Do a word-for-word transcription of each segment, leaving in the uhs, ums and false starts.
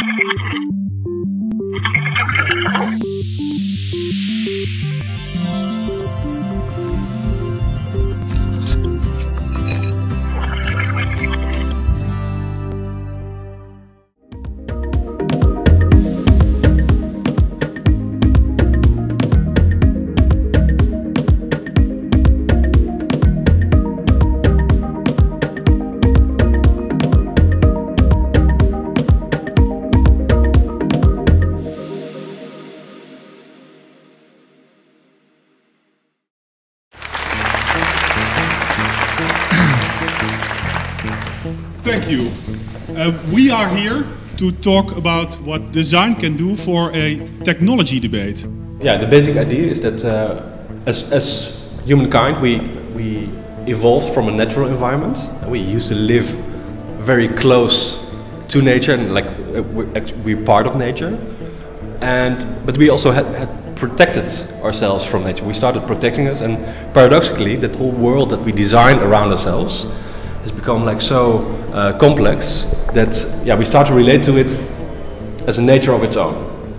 Thank you. Uh, we are here to talk about what design can do for a technology debate. Yeah, the basic idea is that uh, as, as humankind we, we evolved from a natural environment. We used to live very close to nature and like we're part of nature. And, but we also had, had protected ourselves from nature. We started protecting us, and paradoxically that whole world that we designed around ourselves has become like so uh, complex that yeah, we start to relate to it as a nature of its own.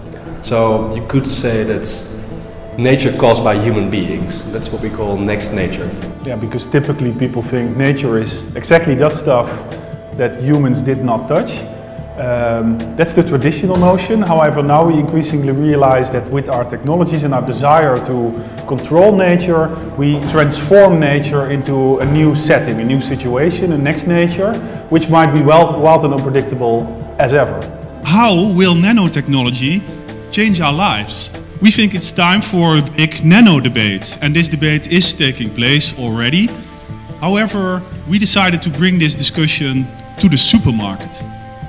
So you could say that's nature caused by human beings. That's what we call next nature. Yeah, because typically people think nature is exactly that stuff that humans did not touch. Um, that's the traditional notion. However, now we increasingly realize that with our technologies and our desire to control nature, we transform nature into a new setting, a new situation, a next nature, which might be wild, wild and unpredictable as ever. How will nanotechnology change our lives? We think it's time for a big nano debate, and this debate is taking place already. However, we decided to bring this discussion to the supermarket.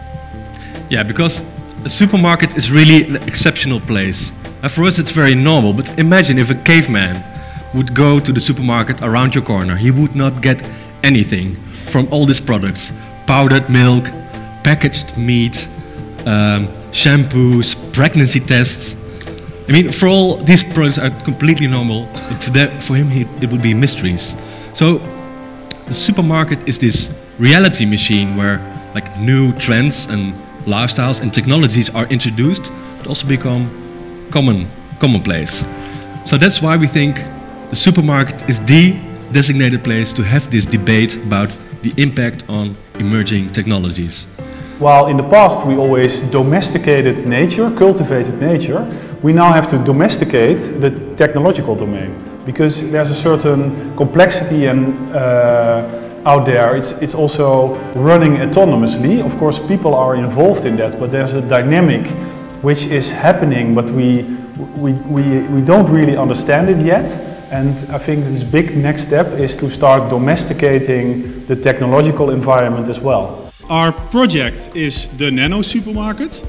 Yeah, because a supermarket is really an exceptional place. And for us it's very normal, but imagine if a caveman would go to the supermarket around your corner. He would not get anything from all these products. Powdered milk, packaged meat, um, shampoos, pregnancy tests. I mean, for all these products are completely normal, but for, that, for him he, it would be mysteries. So the supermarket is this reality machine where like new trends and lifestyles and technologies are introduced, but also become common, commonplace. So that's why we think the supermarket is the designated place to have this debate about the impact on emerging technologies. While in the past we always domesticated nature, cultivated nature, we now have to domesticate the technological domain, because there's a certain complexity and uh, out there. It's, it's also running autonomously. Of course, people are involved in that, but there's a dynamic which is happening, but we, we, we, we don't really understand it yet. And I think this big next step is to start domesticating the technological environment as well. Our project is the Nano Supermarket.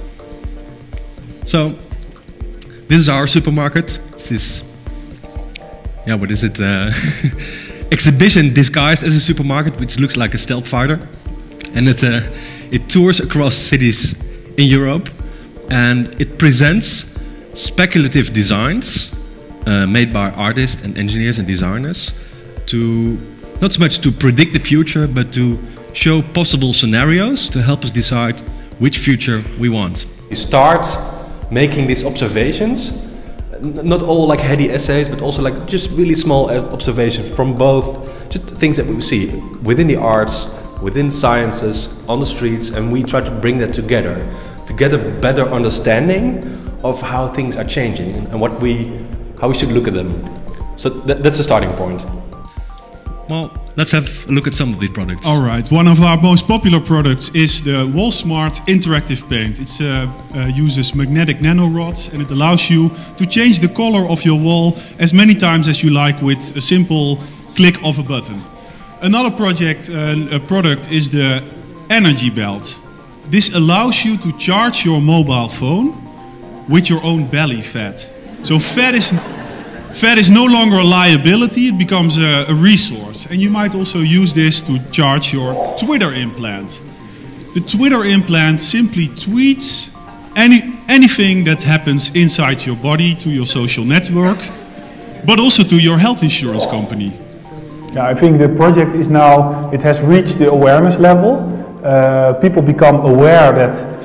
So, this is our supermarket. This is, yeah, what is it? Uh, exhibition disguised as a supermarket, which looks like a stealth fighter, and it uh, it tours across cities in Europe, and it presents speculative designs uh, made by artists and engineers and designers to not so much to predict the future, but to show possible scenarios to help us decide which future we want. You start making these observations. Not all like heady essays, but also like just really small observations from both, just things that we see within the arts, within sciences, on the streets, and we try to bring that together to get a better understanding of how things are changing and, and what we, how we should look at them. So that, that's the starting point. Well, let's have a look at some of these products. All right, one of our most popular products is the WallSmart Interactive Paint. It uh, uh, uses magnetic nanorods, and it allows you to change the color of your wall as many times as you like with a simple click of a button. Another project, uh, a product is the Energy Belt. This allows you to charge your mobile phone with your own belly fat. So fat is Fat is no longer a liability, it becomes a, a resource. And you might also use this to charge your Twitter implant. The Twitter implant simply tweets any, anything that happens inside your body to your social network, but also to your health insurance company. Yeah, I think the project is now, it has reached the awareness level. Uh, people become aware that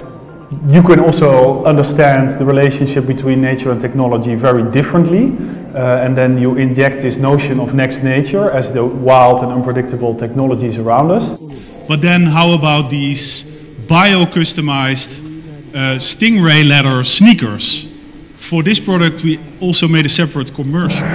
you can also understand the relationship between nature and technology very differently, uh, and then you inject this notion of next nature as the wild and unpredictable technologies around us. But then how about these bio-customized uh, Stingray leather sneakers? For this product we also made a separate commercial.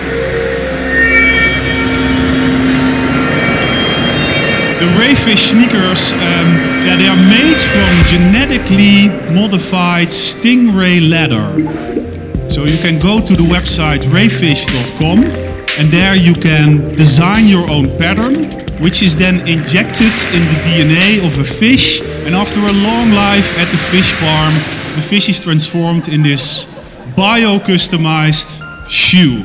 The Rayfish sneakers, um, yeah, they are made from genetically modified stingray leather. So you can go to the website rayfish dot com and there you can design your own pattern, which is then injected in the D N A of a fish, and after a long life at the fish farm, the fish is transformed in this bio-customized shoe.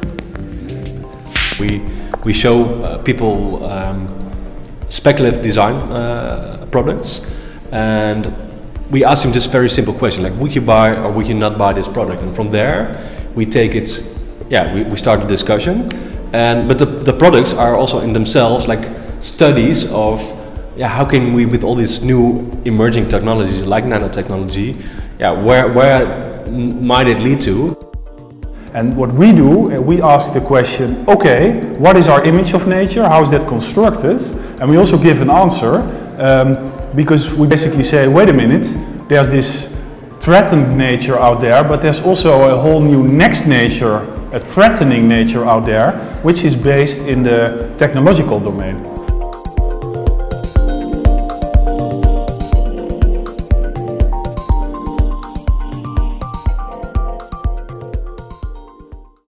We, we show uh, people um, speculative design uh, products, and we ask them just very simple question like, would you buy or would you not buy this product? And from there we take it, yeah, we, we start the discussion. And but the, the products are also in themselves like studies of, yeah, how can we, with all these new emerging technologies like nanotechnology, yeah, where, where might it lead to? And what we do, we ask the question, okay, what is our image of nature? How is that constructed? And we also give an answer, um, because we basically say, wait a minute, there's this threatened nature out there, but there's also a whole new next nature, a threatening nature out there, which is based in the technological domain.